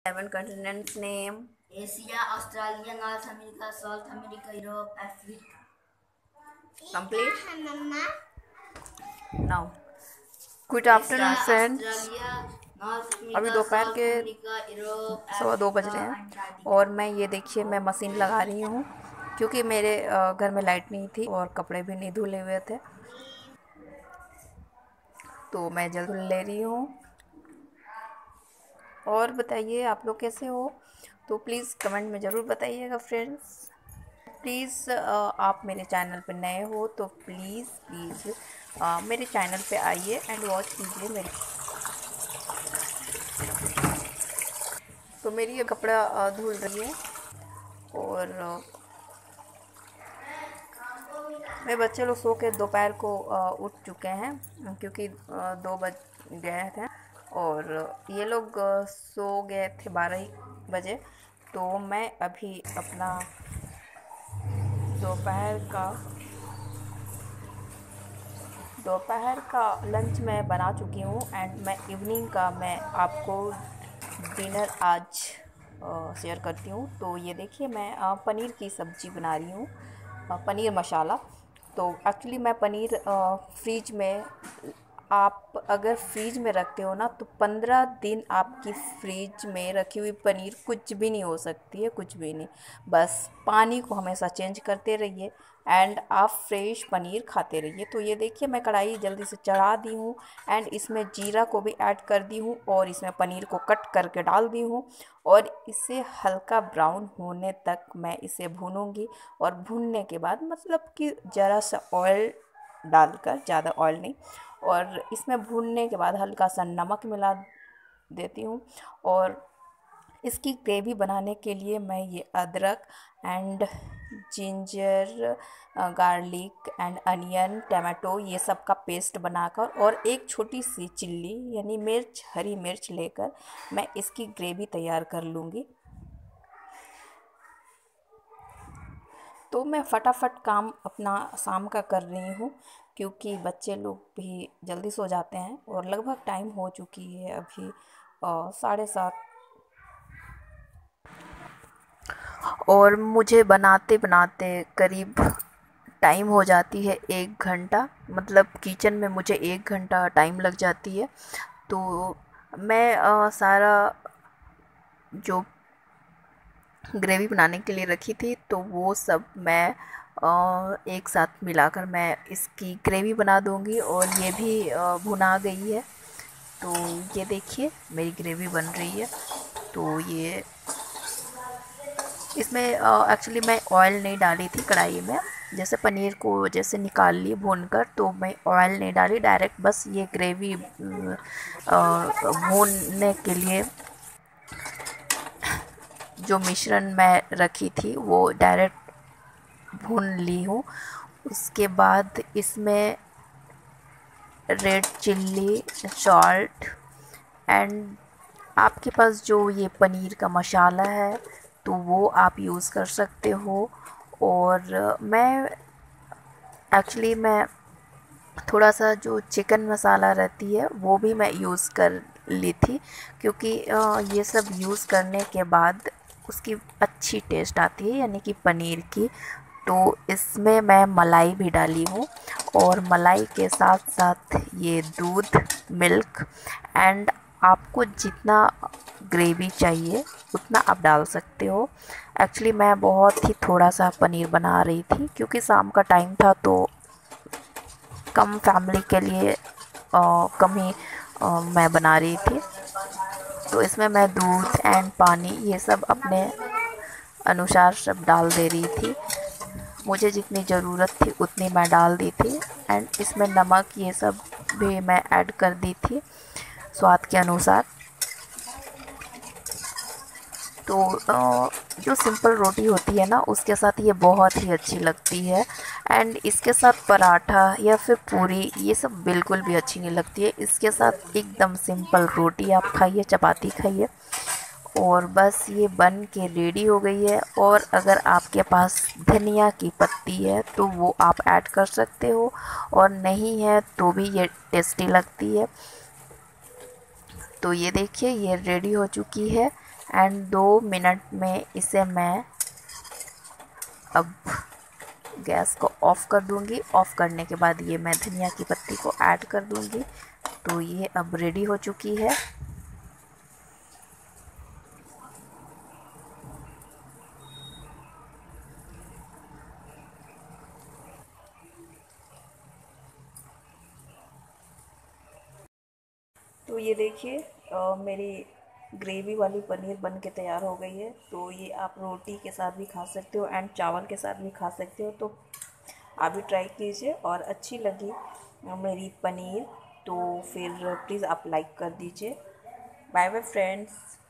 7 continents name. Asia, Australia, North America, South America, Europe, Africa. Complete. Now, good Asia, afternoon friends. Australia, North अभी America, दोपहर South के America, Europe, 2:15 बज Africa, रहे हैं Antarctica. और मैं ये देखिए मैं मशीन लगा रही हूँ क्योंकि मेरे घर में लाइट नहीं थी और कपड़े भी नहीं धुले हुए थे, तो मैं जल्द ले रही हूँ। और बताइए आप लोग कैसे हो, तो प्लीज़ कमेंट में ज़रूर बताइएगा फ्रेंड्स। प्लीज़ आप मेरे चैनल पर नए हो तो प्लीज़ मेरे चैनल पे आइए एंड वॉच कीजिए मेरी। तो मेरी ये कपड़ा धुल रही है और मेरे बच्चे लोग सो के दोपहर को उठ चुके हैं क्योंकि 2 बज गए थे और ये लोग सो गए थे 12 बजे। तो मैं अभी अपना दोपहर का लंच मैं बना चुकी हूँ एंड मैं इवनिंग का मैं आपको डिनर आज शेयर करती हूँ। तो ये देखिए मैं पनीर की सब्ज़ी बना रही हूँ, पनीर मसाला। तो एक्चुअली मैं पनीर फ्रीज में, आप अगर फ्रीज में रखते हो ना तो 15 दिन आपकी फ्रीज में रखी हुई पनीर कुछ भी नहीं हो सकती है, कुछ भी नहीं। बस पानी को हमेशा चेंज करते रहिए एंड आप फ्रेश पनीर खाते रहिए। तो ये देखिए मैं कढ़ाई जल्दी से चढ़ा दी हूँ एंड इसमें जीरा को भी ऐड कर दी हूँ और इसमें पनीर को कट करके डाल दी हूँ और इसे हल्का ब्राउन होने तक मैं इसे भूनूंगी। और भूनने के बाद मतलब कि ज़रा सा ऑयल डालकर, ज़्यादा ऑयल नहीं, और इसमें भूनने के बाद हल्का सा नमक मिला देती हूँ। और इसकी ग्रेवी बनाने के लिए मैं ये अदरक and ginger, garlic and onion, tomato, ये सब का पेस्ट बनाकर और एक छोटी सी चिल्ली यानी मिर्च, हरी मिर्च लेकर मैं इसकी ग्रेवी तैयार कर लूँगी। तो मैं फटाफट काम अपना शाम का कर रही हूँ क्योंकि बच्चे लोग भी जल्दी सो जाते हैं और लगभग टाइम हो चुकी है अभी 7:30। और मुझे बनाते बनाते करीब टाइम हो जाती है 1 घंटा, मतलब किचन में मुझे 1 घंटा टाइम लग जाती है। तो मैं सारा जो ग्रेवी बनाने के लिए रखी थी तो वो सब मैं एक साथ मिलाकर मैं इसकी ग्रेवी बना दूंगी और ये भी भुना गई है। तो ये देखिए मेरी ग्रेवी बन रही है। तो ये इसमें एक्चुअली मैं ऑयल नहीं डाली थी कढ़ाई में, जैसे पनीर को जैसे निकाल ली भूनकर, तो मैं ऑयल नहीं डाली, डायरेक्ट बस ये ग्रेवी भूनने के लिए जो मिश्रण मैं रखी थी वो डायरेक्ट भून ली हूँ। उसके बाद इसमें रेड चिल्ली, सॉल्ट एंड आपके पास जो ये पनीर का मसाला है तो वो आप यूज़ कर सकते हो। और मैं थोड़ा सा जो चिकन मसाला रहती है वो भी मैं यूज़ कर ली थी क्योंकि ये सब यूज़ करने के बाद उसकी अच्छी टेस्ट आती है यानी कि पनीर की। तो इसमें मैं मलाई भी डाली हूँ और मलाई के साथ साथ ये दूध, मिल्क एंड आपको जितना ग्रेवी चाहिए उतना आप डाल सकते हो। एक्चुअली मैं बहुत ही थोड़ा सा पनीर बना रही थी क्योंकि शाम का टाइम था, तो कम फैमिली के लिए कम ही मैं बना रही थी। तो इसमें मैं दूध एंड पानी ये सब अपने अनुसार सब डाल दे रही थी, मुझे जितनी ज़रूरत थी उतनी मैं डाल दी थी। एंड इसमें नमक ये सब भी मैं ऐड कर दी थी स्वाद के अनुसार। तो जो सिंपल रोटी होती है ना उसके साथ ये बहुत ही अच्छी लगती है एंड इसके साथ पराठा या फिर पूरी ये सब बिल्कुल भी अच्छी नहीं लगती है। इसके साथ एकदम सिंपल रोटी आप खाइए, चपाती खाइए और बस ये बन के रेडी हो गई है। और अगर आपके पास धनिया की पत्ती है तो वो आप ऐड कर सकते हो और नहीं है तो भी ये टेस्टी लगती है। तो ये देखिए ये रेडी हो चुकी है एंड 2 मिनट में इसे मैं अब गैस को ऑफ़ कर दूंगी। ऑफ़ करने के बाद ये मैं धनिया की पत्ती को ऐड कर दूंगी। तो ये अब रेडी हो चुकी है। तो ये देखिए मेरी ग्रेवी वाली पनीर बन के तैयार हो गई है। तो ये आप रोटी के साथ भी खा सकते हो एंड चावल के साथ भी खा सकते हो। तो आप भी ट्राई कीजिए और अच्छी लगी मेरी पनीर तो फिर प्लीज़ आप लाइक कर दीजिए। Bye bye friends.